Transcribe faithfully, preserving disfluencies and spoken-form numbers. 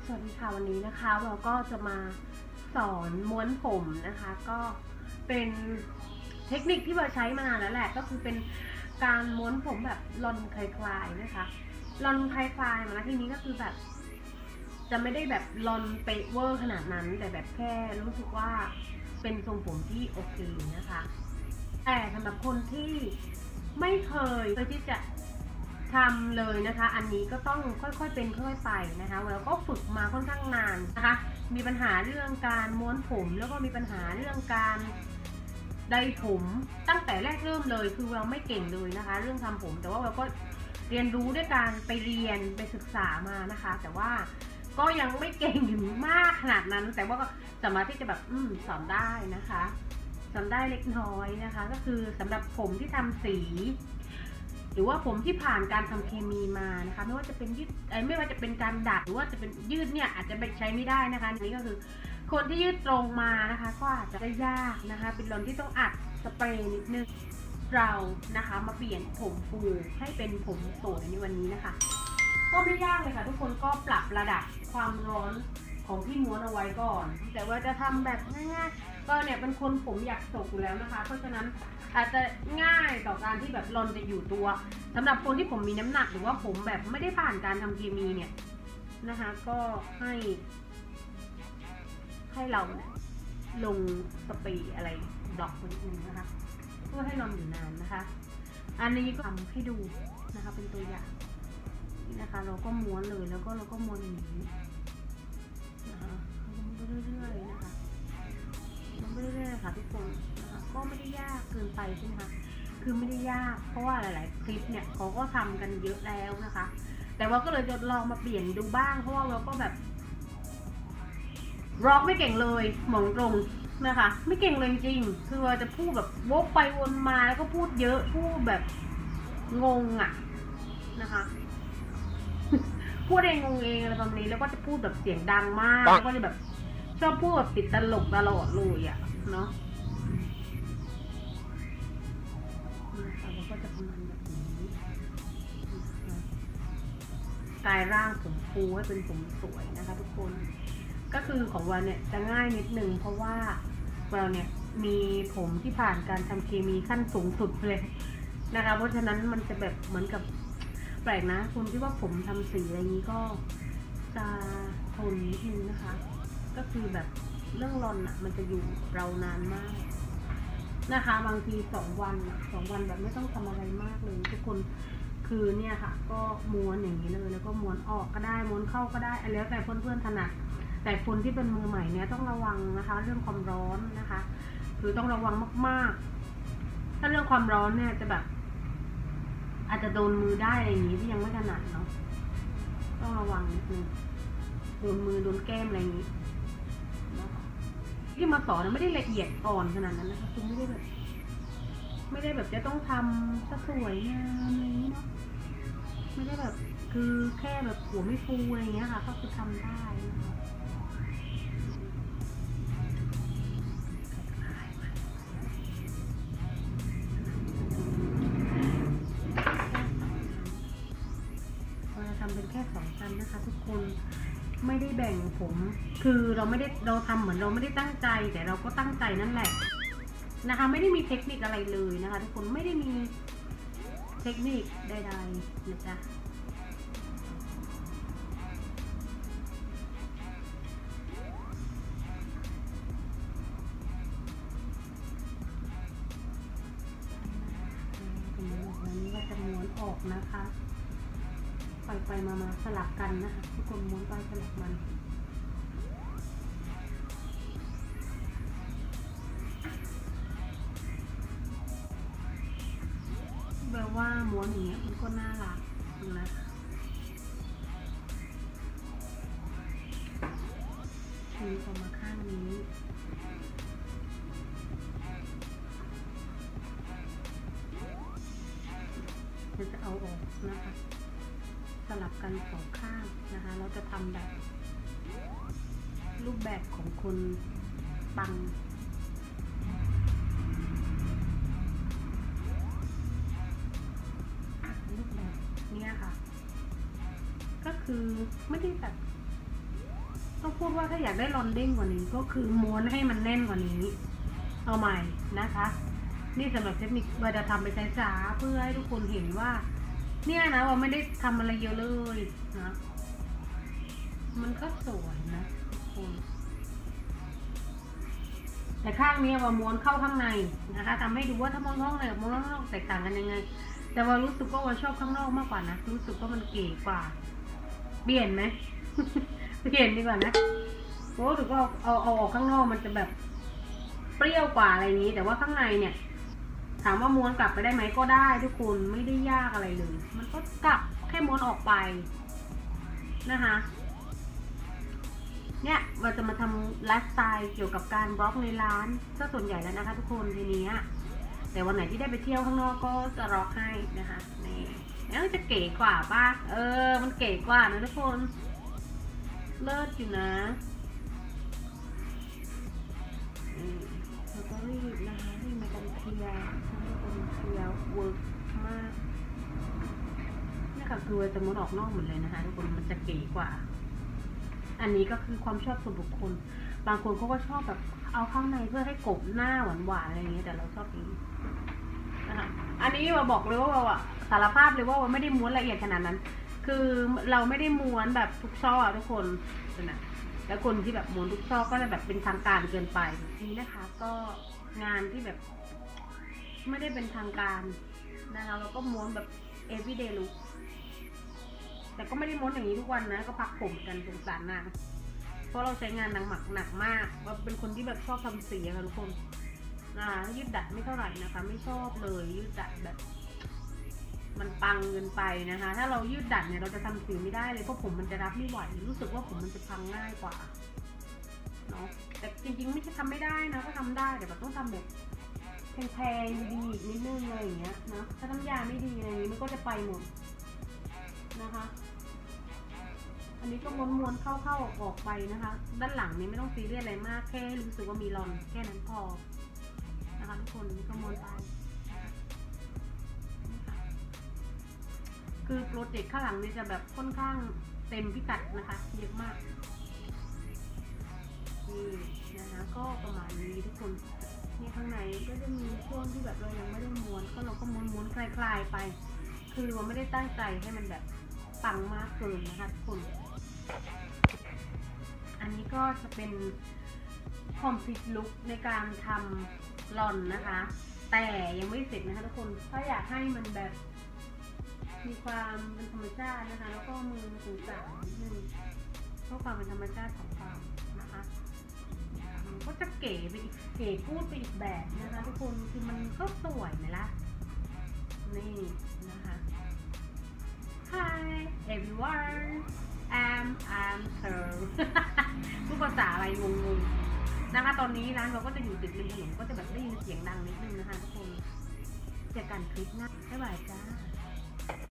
สวัสดีค่ะวันนี้นะคะเราก็จะมาสอนม้วนผมนะคะก็เป็นเทคนิคที่เราใช้มานานแล้วแหละก็คือเป็นการม้วนผมแบบลอนคลายๆนะคะลอนคลายๆมาที่นี้ก็คือแบบจะไม่ได้แบบลอนเป๊ะเวอร์ขนาดนั้นแต่แบบแค่รู้สึกว่าเป็นทรงผมที่โอเคนะคะแต่สำหรับคนที่ไม่เคยเคยที่จะทำเลยนะคะอันนี้ก็ต้องค่อยๆเป็นค่อยๆไปนะคะแล้วก็ฝึกมาค่อนข้างนานนะคะมีปัญหาเรื่องการม้วนผมแล้วก็มีปัญหาเรื่องการไดผมตั้งแต่แรกเริ่มเลยคือเราไม่เก่งเลยนะคะเรื่องทำผมแต่ว่าเราก็เรียนรู้ด้วยการไปเรียนไปศึกษามานะคะแต่ว่าก็ยังไม่เก่งถึงมากขนาดนั้นแต่ว่าก็สามารถที่จะแบบอืมสอนได้นะคะสอนได้เล็กน้อยนะคะก็คือสำหรับผมที่ทำสีหรือว่าผมที่ผ่านการทำเคมีมานะคะไม่ว่าจะเป็นยืดไม่ว่าจะเป็นการดัดหรือว่าจะเป็นยืดเนี่ยอาจจะไปใช้ไม่ได้นะคะนี่ก็คือคนที่ยืดตรงมานะคะก็อาจจะได้ยากนะคะเป็นลอนที่ต้องอัดสเปรย์นิดนึงเรานะคะมาเปลี่ยนผมฟูให้เป็นผมสวยในวันนี้นะคะก็ไม่ยากเลยค่ะทุกคนก็ปรับระดับความร้อนของที่ม้วนเอาไว้ก่อนแต่ว่าจะทำแบบง่ายๆก็เนี่ยเป็นคนผมอยากสกอยู่แล้วนะคะเพราะฉะนั้นอาจจะง่ายต่อการที่แบบลอนจะอยู่ตัวสำหรับคนที่ผมมีน้ำหนักหรือว่าผมแบบไม่ได้ผ่านการทำเคมีเนี่ยนะคะก็ให้ให้เราเนี่ยลงสเปรย์อะไรดอกนิดนึงนะคะเพื่อให้ลอนอยู่นานนะคะอันนี้ก็ทำให้ดูนะคะเป็นตัวอย่างนี่นะคะเราก็ม้วนเลยแล้วก็เราก็ม้วนอย่างนี้นะคะม้วนไปเรื่อยๆนะคะม้วนไปเรื่อยๆค่ะทุกคนนะคะก็ไม่ได้ยากเกินไปใช่ไหมคะคือไม่ได้ยากเพราะว่าหลายๆคลิปเนี่ยเขาก็ทำกันเยอะแล้วนะคะแต่ว่าก็เลยจะลองมาเปลี่ยนดูบ้างเพราะว่าเราก็แบบร็อกไม่เก่งเลยหมองตรงนะคะไม่เก่งเลยจริงคือว่าจะพูดแบบวกไปวนมาแล้วก็พูดเยอะพูดแบบงงอ่ะนะคะพูดเองงงเองอะไรประมาณนี้แล้วก็จะพูดแบบเสียงดังมากแล้วก็จะแบบชอบพูดแบบติดตลกตลอดเลยอ่ะเนาะนะคะแล้วก็จะประมาณแบบนี้กายร่างผมฟูให้เป็นผมสวยนะคะทุกคนก็คือของเราเนี่ยจะง่ายนิดนึงเพราะว่าเราเนี่ยมีผมที่ผ่านการทำเคมีขั้นสูงสุดเลยนะคะเพราะฉะนั้นมันจะแบบเหมือนกับแปลกนะคุณที่ว่าผมทำสีอะไรนี้ก็จะทนนิดนึงนะคะก็คือแบบเรื่องรอนอ่ะมันจะอยู่เรานานมากนะคะบางทีสองวันสองวันแบบไม่ต้องทำอะไรมากเลยทุกคนคือเนี่ยค่ะก็ม้วนอย่างนี้เลยแล้วก็ม้วนออกก็ได้ม้วนเข้าก็ได้แล้วแต่เพื่อนๆถนัดแต่คนที่เป็นมือใหม่เนี่ยต้องระวังนะคะเรื่องความร้อนนะคะคือต้องระวังมากๆถ้าเรื่องความร้อนเนี่ยจะแบบอาจจะโดนมือได้อะไรอย่างนี้ที่ยังไม่ถนัดเนาะต้องระวังนิดนึงโดนมือโดนแก้มอะไรอย่างนี้ที่มาสอนไม่ได้ละเอียดอ่อนขนาดนั้นนะคะคือไม่ได้แบบไม่ได้แบบจะต้องทำซะสวยงามอะไรอย่างนี้เนาะไม่ได้แบบคือแค่แบบหัวไม่ฟูอะไรอย่างเงี้ยค่ะก็คือทำได้นะคะทำเป็นแค่สองชั้นนะคะทุกคนไม่ได้แบ่งผมคือเราไม่ได้เราทำเหมือนเราไม่ได้ตั้งใจแต่เราก็ตั้งใจนั่นแหละนะคะไม่ได้มีเทคนิคอะไรเลยนะคะทุกคนไม่ได้มีเทคนิคใดๆนะจ๊ะวันนี้ก็จะม้วนออกนะคะไปไปมามาสลับกันนะคะทุกคนม้วนไปสลับมันแปลว่าม้วนอย่างเงี้ยมันก็น่ารักนะคะทีออกมาข้างนี้จะเอาออกนะคะสลับกันสองข้างนะคะเราจะทำแบบรูปแบบของคนปังรูปแบบนี้ค่ะก็คือไม่ได้แบบต้องพูดว่าถ้าอยากได้รอนเด้งกว่านี้ก็คือม้วนให้มันแน่นกว่านี้เอาใหม่นะคะ นี่สำหรับเทคนิคว่าจะทำไปช้าๆเพื่อให้ทุกคนเห็นว่าเนี่ยนะว่าไม่ได้ทำอะไรเยอะเลยนะมันก็สวยนะทุกคนแต่ข้างนี้ว่าม้วนเข้าข้างในนะคะทำให้ดูว่าถ้าม้วนข้างในกับม้วนข้างนอกแตกต่างกันยังไงแต่ว่ารู้สึกว่าว่าชอบข้างนอกมากกว่านะรู้สึกว่ามันเก๋กว่าเปลี่ยนไหม เปลี่ยนดีกว่านะเพราะรู้สึกว่าเอาเอาออกข้างนอกมันจะแบบเปรี้ยวกว่าอะไรนี้แต่ว่าข้างในเนี่ยถามว่าม้วนกลับไปได้ไหมก็ได้ทุกคนไม่ได้ยากอะไรเลยมันก็กลับแค่ม้วนออกไปนะคะเนี่ยเราจะมาทำไลฟ์สไตล์เกี่ยวกับการบล็อกในร้านก็ส่วนใหญ่แล้วนะคะทุกคนทีนี้แต่วันไหนที่ได้ไปเที่ยวข้างนอกก็จะร็อกให้นะคะนี่แล้วจะเก๋กว่าป่ะเออมันเก๋กว่านะทุกคนเลิศอยู่นะแล้วก็รีบนะคะรีบมากันเคลียร์มากันเคลียร์เวิร์กมากนี่ค่ะคือจะมุดออกนอกหมดเลยนะคะทุกคนมันจะเก๋กว่าอันนี้ก็คือความชอบส่วนบุคคลบางคนเขาก็ชอบแบบเอาข้างในเพื่อให้กบหน้าหวานๆอะไรอย่างเงี้ยแต่เราชอบนี้นะคะอันนี้ว่าบอกเลยว่าว่าสารภาพเลยว่าว่าไม่ได้ม้วนละเอียดขนาดนั้นคือเราไม่ได้ม้วนแบบทุกช่อทุกคนนะแล้วคนที่แบบม้วนทุกช่อก็จะแบบเป็นทางการเกินไปนี่นะคะก็งานที่แบบไม่ได้เป็นทางการนะคะเราก็ม้วนแบบ everyday look แต่ก็ไม่ได้ม้วนอย่างนี้ทุกวันนะก็พักผมกันสงสารนางเพราะเราใช้งานนางหมักหนักมากว่าเป็นคนที่แบบชอบทำสีค่ะทุกคนนะคะยืดดัดไม่เท่าไหร่นะคะไม่ชอบเลยยืดดัดแบบมันปังเกินไปนะคะถ้าเรายืดดัดเนี่ยเราจะทำสีไม่ได้เลยเพราะผมมันจะรับไม่ไหวรู้สึกว่าผมมันจะพังง่ายกว่าเนาะแต่จริงๆไม่ใช่ทำไม่ได้นะก็ทำได้แต่แบบต้องทำแบบแพงๆดีๆนิดนึงอะไรอย่างเงี้ยนะถ้าน้ำยาไม่ดีอะไรอย่างนี้มันก็จะไปหมดนะคะอันนี้ก็ม้วนๆเข้าๆออกไปนะคะด้านหลังนี้ไม่ต้องซีเรียสอะไรมากแค่รู้สึกว่ามีรอนแค่นั้นพอนะคะทุกคนนี่ก็ม้วนไปคือโปรเจกต์ข้างหลังนี่จะแบบค่อนข้างเต็มพิกัดนะคะเยอะมากนี่นะคะก็ประมาณนี้ทุกคนนี่ข้างในก็จะมีช่วงที่แบบเรายังไม่ได้ม้วนก็เราก็ม้วนๆคลายๆไปคือเราไม่ได้ตั้งใจให้มันแบบปังมากเกินนะคะทุกคนอันนี้ก็จะเป็น complete look ในการทำลอนนะคะแต่ยังไม่เสร็จนะคะทุกคนถ้าอยากให้มันแบบมีความเป็นธรรมชาตินะคะแล้วก็มือสูงสาวนิดนึงเพื่อความเป็นธรรมชาติของเรานะคะมันก็จะเก๋ไปอีกเก๋พูดไปอีกแบบนะคะทุกคนคือมันก็สวยไหมล่ะนี่นะคะ Hi everyone I'm I'm her พูดภาษาอะไรงงๆนะคะตอนนี้ร้านเราก็จะอยู่ติดริมถนนก็จะแบบได้ยินเสียงดังนิดนึงนะคะทุกคนเจอกันคลิปหน้าบ๊ายบายจ้า